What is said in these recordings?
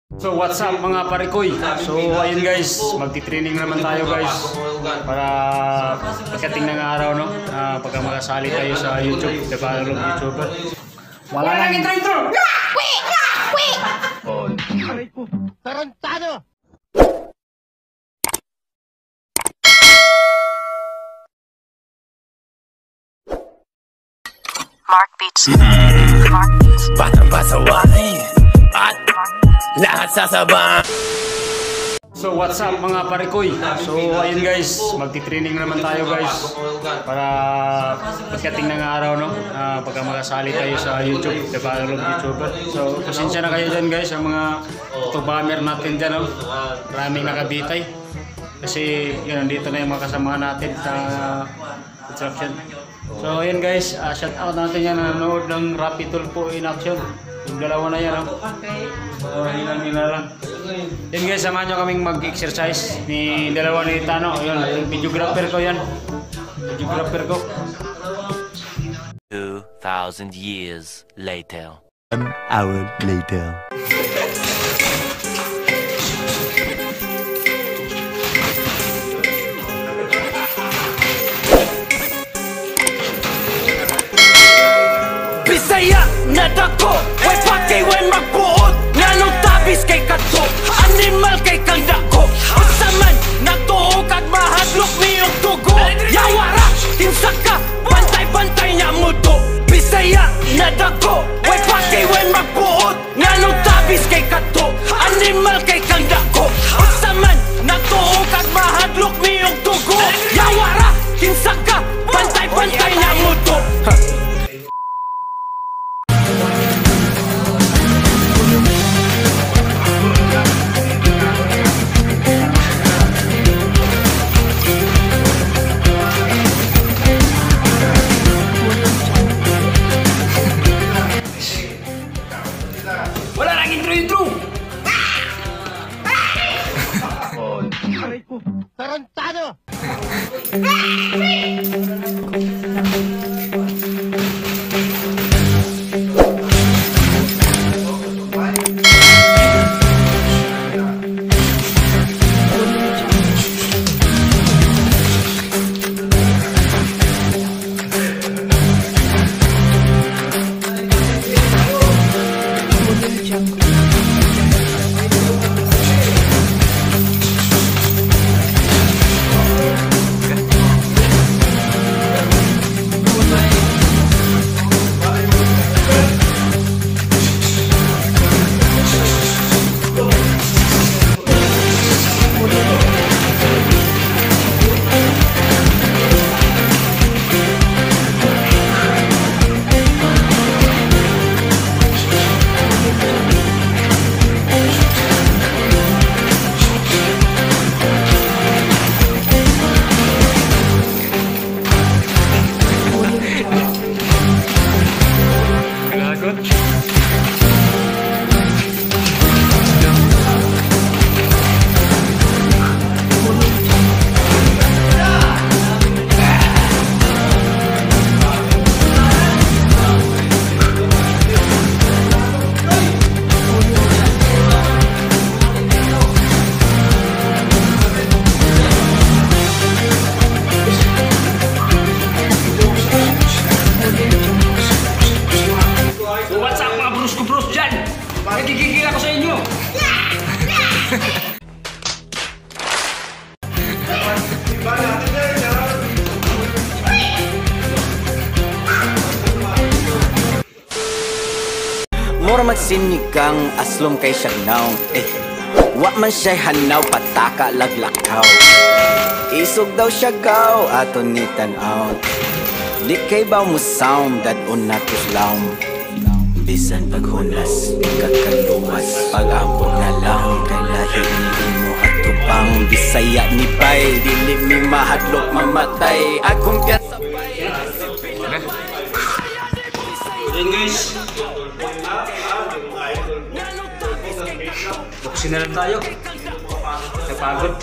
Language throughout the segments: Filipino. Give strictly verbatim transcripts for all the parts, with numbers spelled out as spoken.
So what's up mga parikoy? So ayun guys, magti-training naman tayo guys para pagdating ng araw no, uh, pagka makasali tayo sa YouTube, diba ng YouTuber. Wala nang intro-intro! Wait! Wait! Oh, aray ko! Tarantado! Mark Beats. Mark Beats. Batang pasawain at lahat sasabang. So what's up mga parikoy? So ayun guys, magti-training naman tayo guys para pagdating ng araw no, uh, pagka makasali tayo sa YouTube, diba ng YouTuber. So pasensya na kayo dyan guys, ang mga tubamer natin dyan no, maraming nakabitay. Kasi yun, nandito na yung mga kasama natin sa construction. So ayun guys, uh, shout out natin yan na nanonood ng Rapid Tulpo in action. Yung dalawa na yan, no? So hilang nila lang. Yan guys, samahan nyo kaming mag-exercise ni dalawa ni Tano. Yun, yung videographer ko yan. Videographer ko. two thousand years later. One hour later. Bisaya na dako, way pakay way magbuot. Nganong tabis kay kadto, animal kay kang dako. Usaman, nagtuo kag mahadlok niyong tugo. Yawara, tinsaka, bantay-bantay niya muto. Bisaya na dako, way pakay way magbuot. Nganong tabis kay kadto, animal kay kang dako. Usaman, nagtuo kag mahadlok niyong tugo. Yawara, tinsaka, bantay-bantay niya muto. Wala nang intro-intro! Oh, aray ko! Tarantado! Nagigigil ako sa inyo! Mura magsinigang aslom kay siyagnaw. Eh, wa man siya hanaw pataka laglakaw. Isog daw siya gaw ato ni tanaw. Di kay ba mo sound that una tuslaw. Bisan paghunas, kakaluwas, pag-ampon na lang. Kay lahi ni mo at tubang. Bisaya ni Bay, dili mi mahadlok mamatay. Akong kasabay. Ayun guys, buksin na lang tayo. Napagod.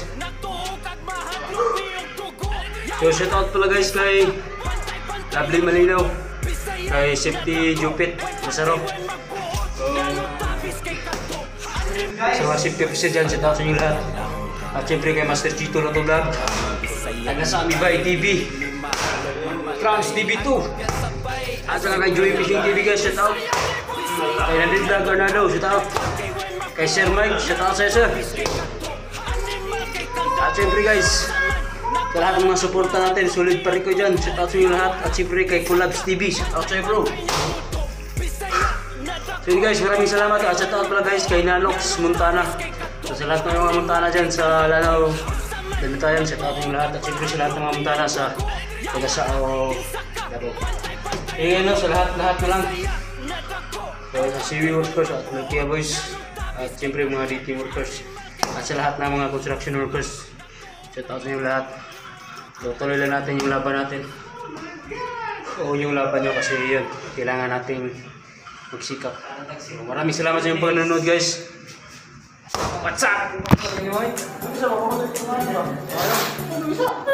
So shout out pala guys kay Lovely Malinaw, kay Safety Jupit Masaro. So sa mga safety officer dyan, shout out sa inyo lahat. At syempre kay Master Chito na tulad. Taga sa Amibay T V. Trans T V two. At saka kay Joey Fishing T V guys, shout out. Kay Nandit Vlog Arnado, shout out. Kay Sir Mike, shout out sa sir. At syempre guys, sa lahat ng mga suporta natin, solid pa rin ko dyan. Shout out sa inyo lahat. At syempre kay Collabs T V, shout out sa iyo bro. So yun guys, maraming salamat. At shout out pala guys kay Nanox Montana. So sa lahat ng mga Montana dyan sa Lanao, Dalitayan, shout out yung lahat. At syempre sa lahat ng mga Montana sa Tagasao, Laro. Eh ano, sa lahat-lahat na lang. So sa C W workers at Nokia Boys. At syempre mga D T workers. At sa lahat ng mga construction workers, shout out sa inyo lahat. So tuloy lang natin yung laban natin. O yung laban nyo kasi yun, kailangan nating magsikap. So, maraming salamat sa inyong panonood guys. What's up?